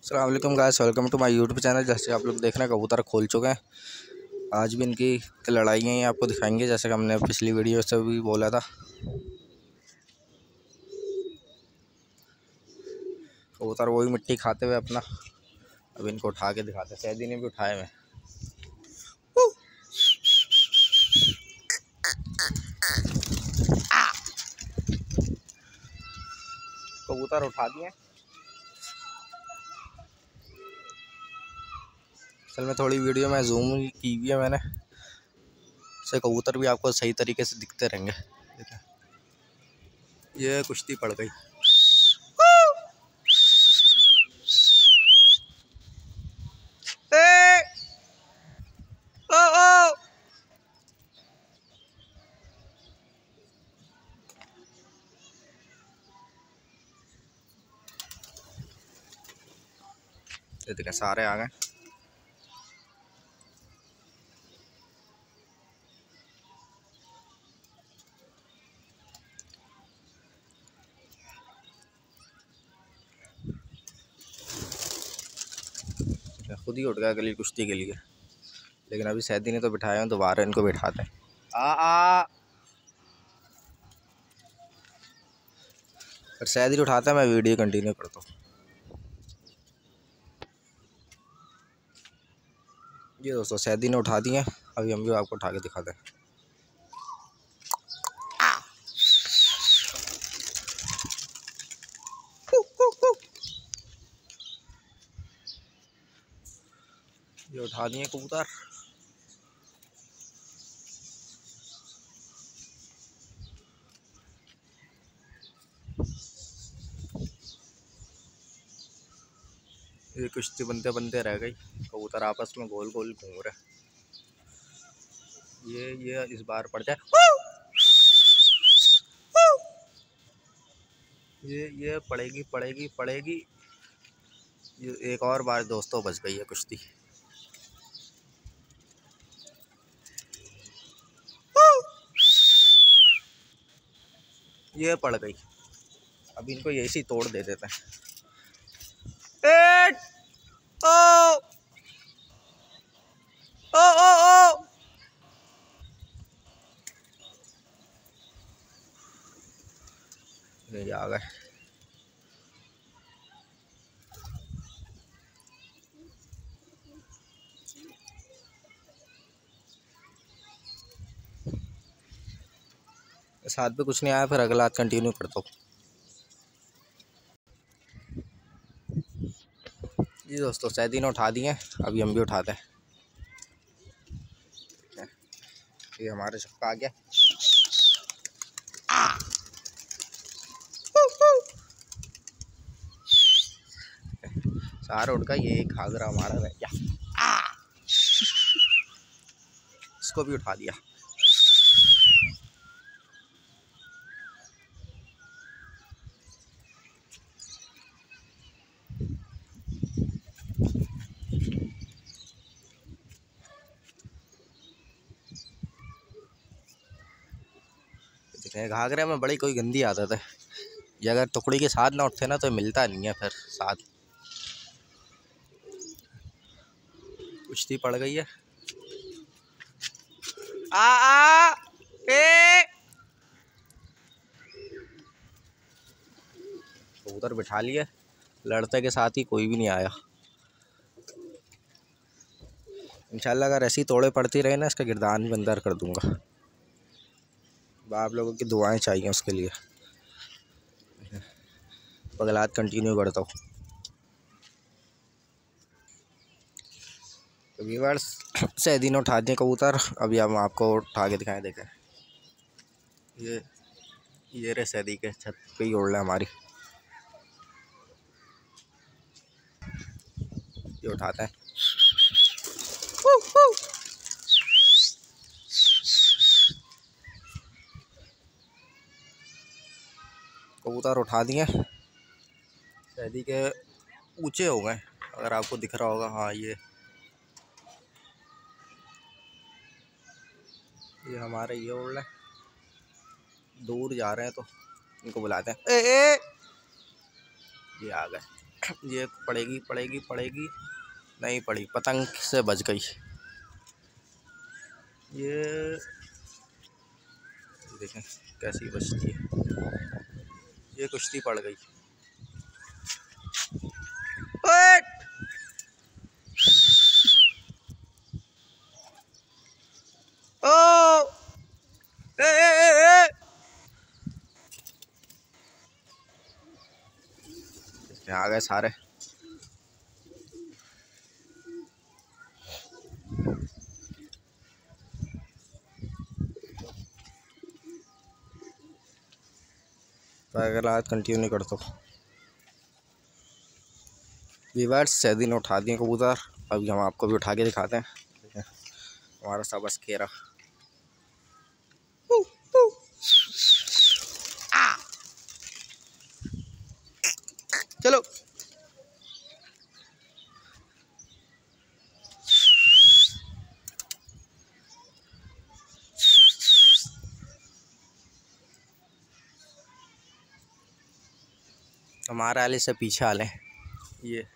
अस्सलाम वालेकुम guys, welcome to my YouTube channel. जैसे आप लोग देख रहे हैं कबूतर खोल चुके हैं। आज भी इनकी लड़ाइयाँ ही आपको दिखाएंगे, जैसे कि हमने पिछली वीडियो से भी बोला था। कबूतर वही मिट्टी खाते हुए अपना, अब इनको उठा के दिखाते हैं। सैदी ने भी उठाए हुए। कबूतर उठा दिए। असल में थोड़ी वीडियो में जूम की हुई है मैंने, से कबूतर भी आपको सही तरीके से दिखते रहेंगे। ये कुश्ती पड़ गई। ये देखें सारे आ गए। खुद ही उठ गया गली कुश्ती के लिए, लेकिन अभी सैदी ने तो बिठाया है, दोबारा इनको बिठाते हैं। फिर सैदी उठाता है, मैं वीडियो कंटिन्यू करता हूँ। ये दोस्तों सैदी ने उठा दिए, अभी हम भी आपको उठा के दिखाते हैं। ये उठा दिए कबूतर। ये कुश्ती बनते बनते रह गई। कबूतर आपस में गोल गोल घूम रहे। ये इस बार पड़ जाए। ये पड़ेगी पड़ेगी पड़ेगी। ये एक और बार दोस्तों बच गई है कुश्ती। ये पड़ गई। अब इनको यही तोड़ दे देते हैं। एट! ओ! ओ ओ ओ! ये आ गए। इस हाथ पे कुछ नहीं आया, फिर अगला हाथ कंटिन्यू करता हूँ। जी दोस्तों सैदी ने उठा दिए, अभी हम भी उठाते हैं। ये हमारे छक्का आ गया। सारा उठ का ये घाघरा हमारा रह गया। इसको भी उठा दिया। घाघरे में बड़ी कोई गंदी आदत है, ये अगर टुकड़ी के साथ ना उठते ना तो मिलता नहीं है फिर साथ। कुश्ती पड़ गई है। कबूतर बिठा लिए, लड़ते के साथ ही कोई भी नहीं आया। इंशाल्लाह अगर ऐसी तोड़े पड़ती रहे ना, इसका गिरदान भी अंदर कर दूंगा। आप लोगों की दुआएं चाहिए उसके लिए। अगला कंटिन्यू करता हूँ। तो व्यूअर्स सैदी ने उठा दिए कबूतर, अभी हम आपको उठा के दिखाएं। देखें ये रे सैदी के छत पे ही उड़ रहा है हमारी। ये उठाते हैं। कबूतर उठा दिए, सैदी के ऊंचे हो गए, अगर आपको दिख रहा होगा। हाँ ये हमारे ये उड़ रहे हैं, दूर जा रहे हैं तो इनको बुलाते हैं। ये आ गए। ये पड़ेगी पड़ेगी पड़ेगी, नहीं पड़ी, पतंग से बच गई। ये देखें कैसी बचती है, ये कुश्ती पड़ गई। ओ ए आ गए सारे। तो अगर आज कंटिन्यू करता हूँ व्यूअर्स, सैदी ने उठा दिए कबूतर। अभी हम आपको भी उठा के दिखाते हैं। ठीक है, हमारा सबस केरा चलो। हमारा आले से पीछे आले, ये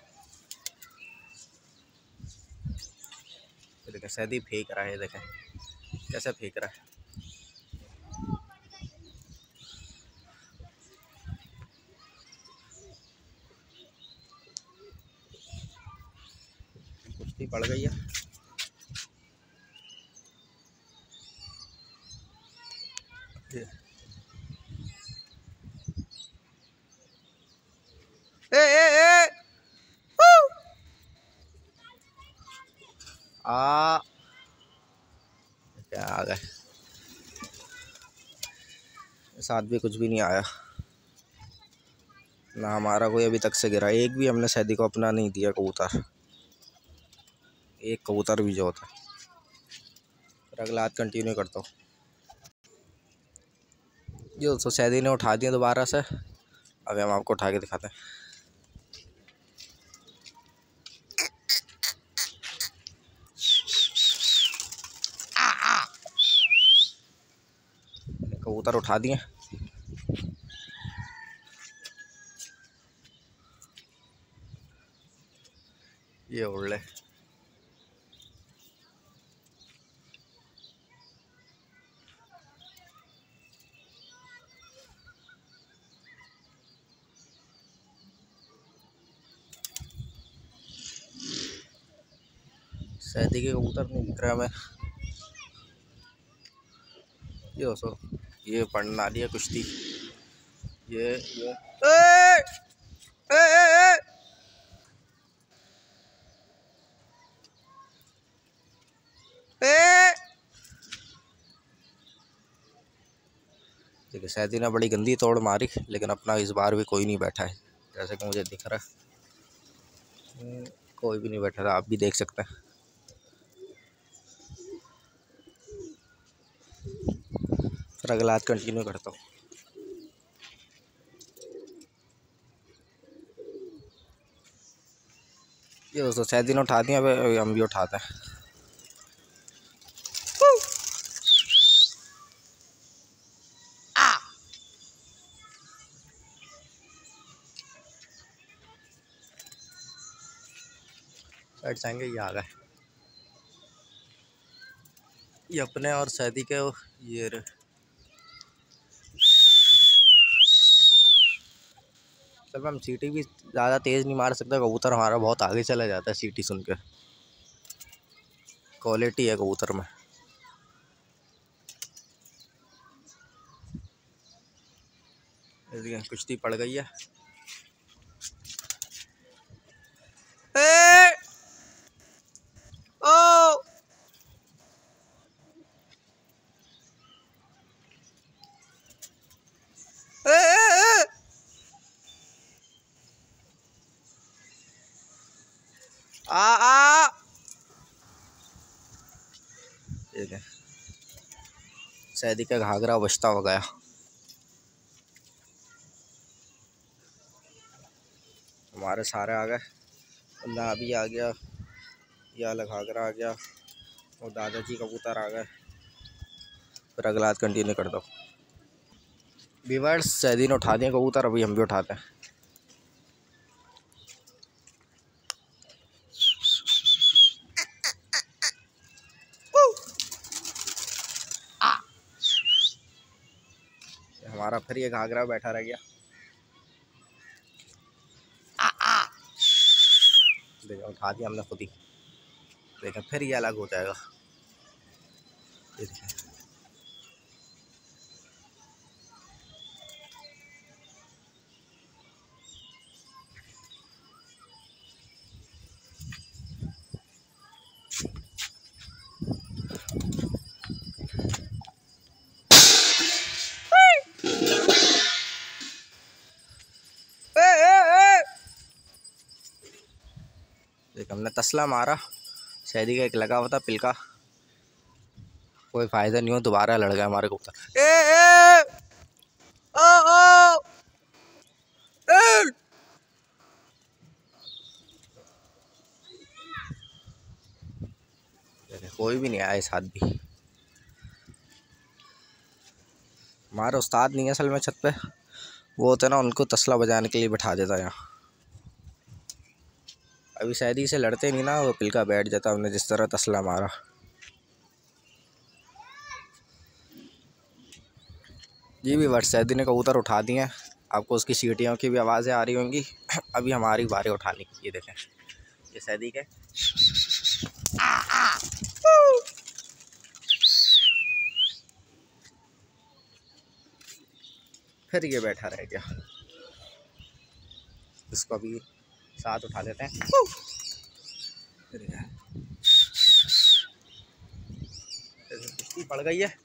देखें सैदी फेंक रहा है, देखें कैसे फेंक रहा है। कुश्ती पड़ गई है। ए आ क्या आ गए, साथ भी कुछ भी नहीं आया ना, हमारा कोई अभी तक से गिरा। एक भी हमने सैदी को अपना नहीं दिया कबूतर, एक कबूतर भी जो होता है। फिर अगला हाथ कंटिन्यू करता हूँ। ये दोस्तों सैदी ने उठा दिया दोबारा से। अभी हम आपको उठा के दिखाते हैं। कबूतर उठा दिए। ये उड़ ले, सैदी के कबूतर नहीं दिख रहा हमें। ये दोस्तों ये पढ़ने वाली है कुश्ती। ये ए! ए! ए! ए! देखिए सैदी ने बड़ी गंदी तोड़ मारी, लेकिन अपना इस बार भी कोई नहीं बैठा है, जैसे कि मुझे दिख रहा है। कोई भी नहीं बैठा था, आप भी देख सकते हैं। फिर अगला हाथ कंटिन्यू करता हूँ। ये दोस्तों सैदी ने उठा दिया, अब हम भी उठाते हैं। साइड जाएंगे, ये आ गए। ये अपने और सैदी के ये तब हम सीटी भी ज़्यादा तेज़ नहीं मार सकते, कबूतर हमारा बहुत आगे चला जाता है सीटी सुन के। क्वालिटी है कबूतर में। कुश्ती पड़ गई है। ए! ओ! ए! ए! आ ठीक है, सैदी का घाघरा बचता हो गया। हमारे सारे आ गए, ना भी आ गया, यह अलग घाघरा आ गया, और दादाजी कबूतर आ गए। फिर अगला हाथ कंटिन्यू कर दो। व्यूअर्स सैदी ने उठा दिए कबूतर, अभी हम भी उठाते हैं। हमारा फिर ये घाघरा बैठा रह गया। देखो उठा दिया हमने खुद ही। देखें फिर ये अलग हो जाएगा। ये देखें देख हमने तसला मारा, शहरी का एक लगा हुआ था पिलका, कोई फायदा नहीं हो, दोबारा लड़ गया हमारे कबूतर। कोई भी नहीं आया इस हाथ भी। हमारे उस्ताद नहीं है असल में छत पे, वो होते ना उनको तसला बजाने के लिए बिठा देता यहाँ। अभी शायदी से लड़ते नहीं ना, वो पिलका बैठ जाता, हमने जिस तरह तसला मारा। जी भी वर्ष सैदी ने कबूतर उठा दिए हैं, आपको उसकी सीटियों की भी आवाज़ें आ रही होंगी। अभी हमारी बारी उठाने की। ये देखें ये सैदी के फिर ये बैठा रह गया, इसको अभी साथ उठा देते हैं। कुश्ती पड़ गई है।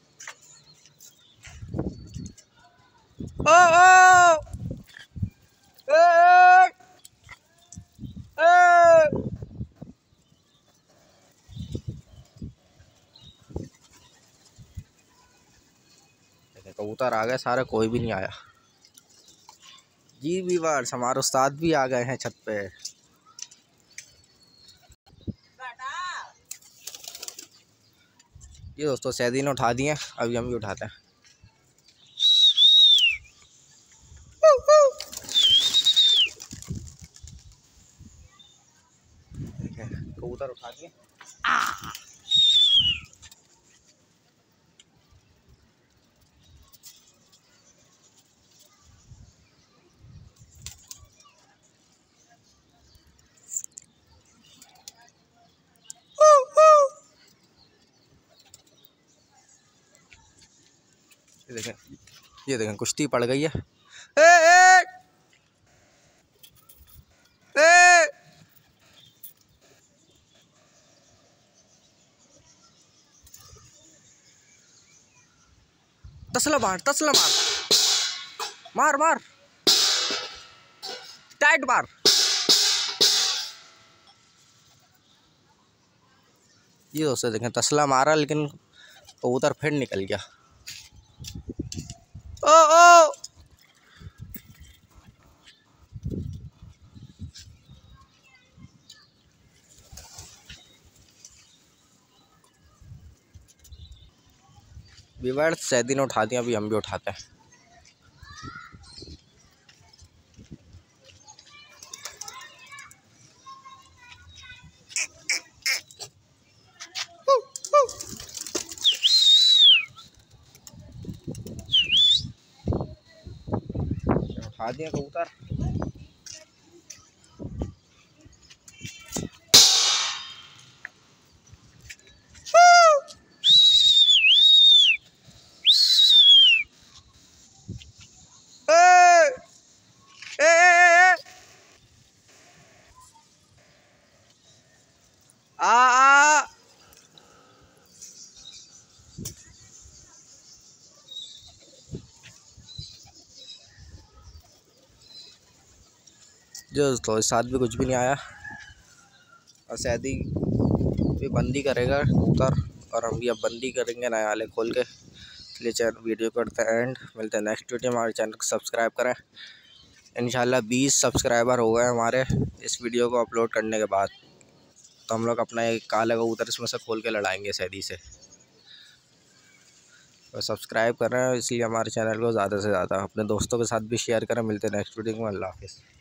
ओ ओ कबूतर आ गए सारे, कोई भी नहीं आया। जी व्यूअर्स हमारे उस्ताद भी आ गए हैं छत पे। ये दोस्तों सैदी ने उठा दिए, अभी हम भी उठाते हैं। कबूतर उठा दिए। ये देखें कुश्ती पड़ गई है। तसला मार, तसला मार, मार मार, टाइट मार। ये दोस्तों देखें तसला मारा, लेकिन कबूतर फिर निकल गया। ओ ओ विवाद सैदी ने उठा दिया, अभी हम भी उठाते हैं। उठा दिया कबूतर। जो दोस्तों इस साथ भी कुछ भी नहीं आया, और सैदी भी बंदी करेगा कबूतर, और हम भी अब बंदी करेंगे नए वाले खोल के। इसलिए चैनल वीडियो करते हैं एंड मिलते हैं नेक्स्ट वीडियो। हमारे चैनल को सब्सक्राइब करें। इंशाल्लाह 20 सब्सक्राइबर हो गए हमारे इस वीडियो को अपलोड करने के बाद, तो हम लोग अपना एक काला कबूतर इसमें से खोल के लड़ाएंगे सैदी से। तो सब्सक्राइब करें, इसलिए हमारे चैनल को ज़्यादा से ज़्यादा अपने दोस्तों के साथ भी शेयर करें। मिलते हैं नेक्स्ट वीडियो में। अल्लाह हाफ़िज़।